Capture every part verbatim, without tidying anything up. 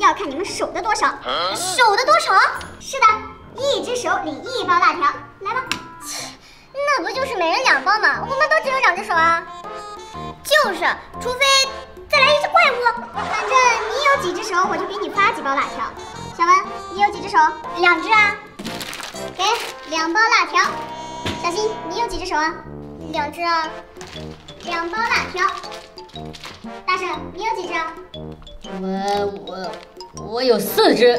要看你们手的多少。手的多少？是的，一只手领一包辣条。来吧。 那不就是每人两包吗？我们都只有两只手啊。就是，除非再来一只怪物。 反正你有几只手，我就给你发几包辣条。小文，你有几只手？ 两只啊。 给两包辣条。小新，你有几只手啊？ 两只啊。 两包辣条。大圣，你有几只啊？ 我我我有四只。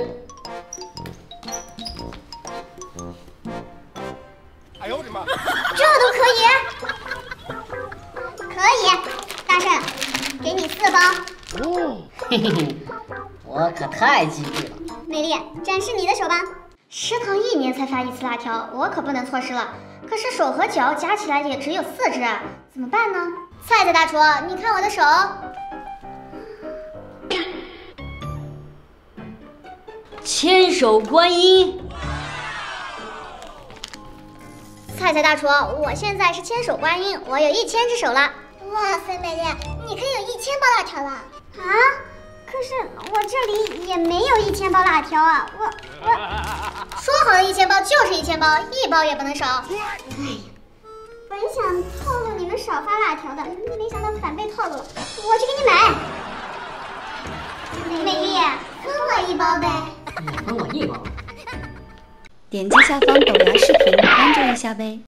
哎呦我的妈！ 这都可以？可以，大圣，给你四包。 哦，嘿嘿嘿，我可太机智了。 美丽，展示你的手吧。 食堂一年才发一次辣条，我可不能错失了。可是手和脚加起来也只有四只啊，怎么办呢？菜菜大厨，你看我的手。 千手观音。 菜菜大厨，我现在是千手观音，我有一千只手了。 哇塞，美丽，你可以有一千包辣条了啊！可是我这里也没有一千包辣条啊，我我说好的一千包就是一千包，一包也不能少。哎呀， 本想套路你们少发辣条的，没想到反被套路了，我去给你买。美丽，分我一包呗。 你分我一包。 点击下方抖牙视频关注一下呗。